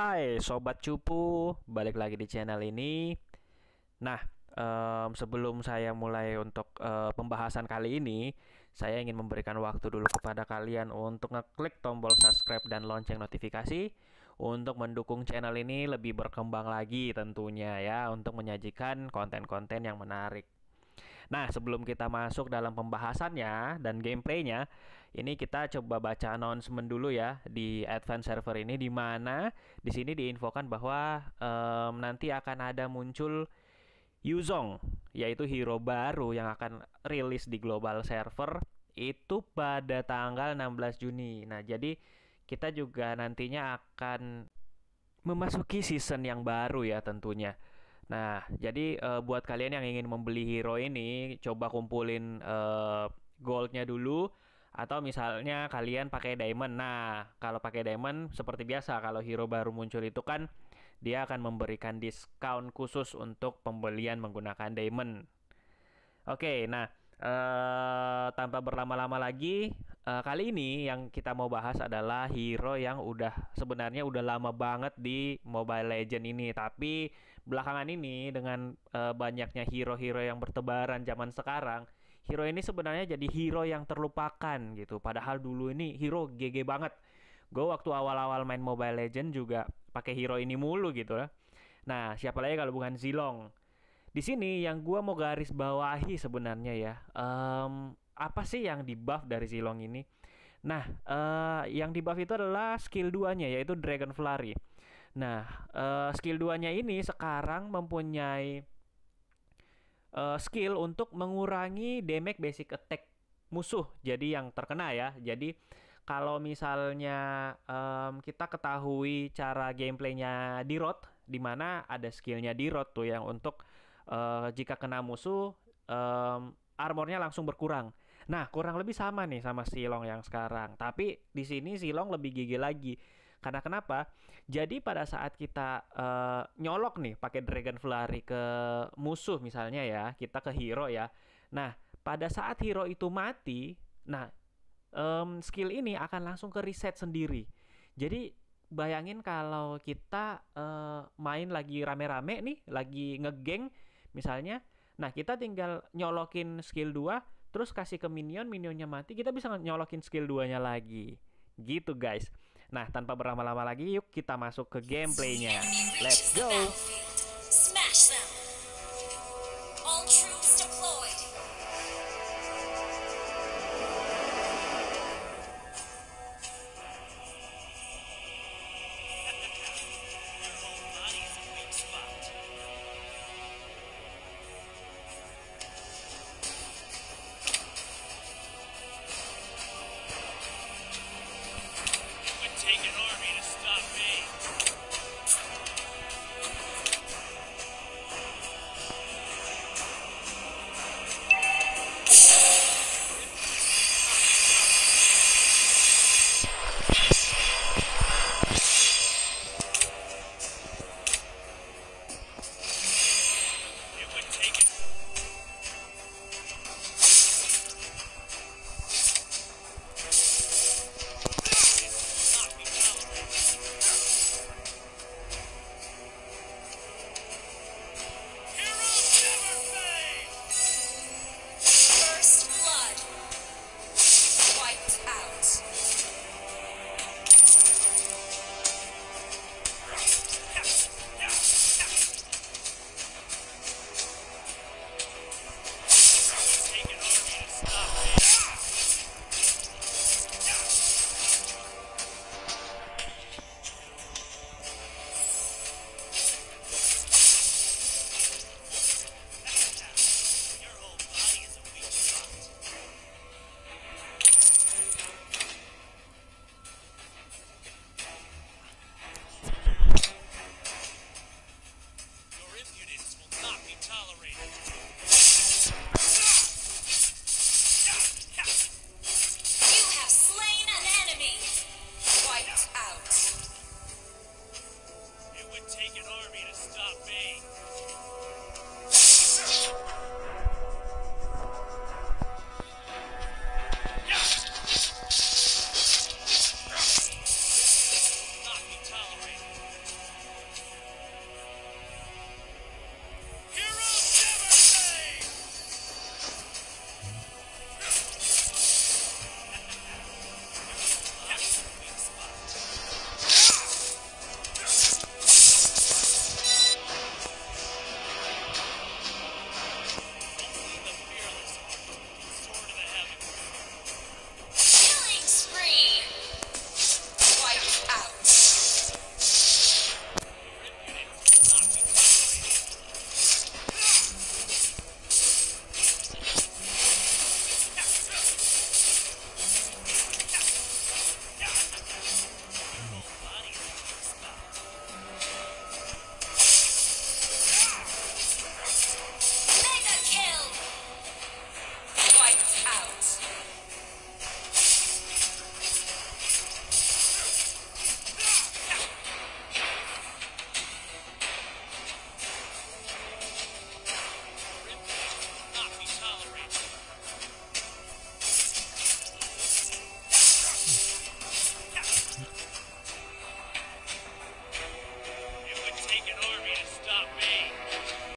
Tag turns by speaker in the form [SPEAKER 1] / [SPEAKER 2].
[SPEAKER 1] Hai Sobat Cupu, balik lagi di channel ini. Nah, sebelum saya mulai untuk pembahasan kali ini, saya ingin memberikan waktu dulu kepada kalian untuk ngeklik tombol subscribe dan lonceng notifikasi untuk mendukung channel ini lebih berkembang lagi tentunya ya, untuk menyajikan konten-konten yang menarik. Nah, sebelum kita masuk dalam pembahasannya dan gameplaynya, ini kita coba baca announcement dulu ya di Advance Server ini, di mana di sini diinfokan bahwa nanti akan ada muncul Yuzong, yaitu hero baru yang akan rilis di global server itu pada tanggal 16 Juni. Nah, jadi kita juga nantinya akan memasuki season yang baru ya tentunya. Nah, jadi buat kalian yang ingin membeli hero ini, coba kumpulin goldnya dulu, atau misalnya kalian pakai diamond. Nah, kalau pakai diamond seperti biasa, kalau hero baru muncul itu kan dia akan memberikan diskon khusus untuk pembelian menggunakan diamond. Oke, nah tanpa berlama-lama lagi, kali ini yang kita mau bahas adalah hero yang sebenarnya udah lama banget di Mobile Legend ini, tapi belakangan ini dengan banyaknya hero-hero yang bertebaran zaman sekarang, hero ini sebenarnya jadi hero yang terlupakan gitu. Padahal dulu ini hero GG banget. Gue waktu awal-awal main Mobile Legend juga pakai hero ini mulu gitu lah. Nah, siapa lagi kalau bukan Zilong? Di sini yang gua mau garis bawahi sebenarnya ya, apa sih yang di buff dari Zilong ini? Nah, yang di buff itu adalah skill 2-nya yaitu Dragon Flurry. Nah, skill 2-nya ini sekarang mempunyai skill untuk mengurangi damage basic attack musuh. Jadi yang terkena ya. Jadi kalau misalnya kita ketahui cara gameplaynya Dirot, di mana ada skillnya Dirot tuh yang untuk jika kena musuh armornya langsung berkurang. Nah, kurang lebih sama nih sama Silong yang sekarang. Tapi di sini Silong lebih gigi lagi. Karena kenapa? Jadi pada saat kita nyolok nih pakai Dragon Flurry ke musuh misalnya ya, kita ke hero ya. Nah, pada saat hero itu mati, nah skill ini akan langsung ke reset sendiri. Jadi bayangin kalau kita main lagi rame-rame nih, lagi ngegeng misalnya. Nah, kita tinggal nyolokin skill 2 terus kasih ke minion, minionnya mati, kita bisa nyolokin skill 2-nya lagi. Gitu, guys. Nah, tanpa berlama-lama lagi, yuk kita masuk ke gameplaynya. Let's go. Smash them. All true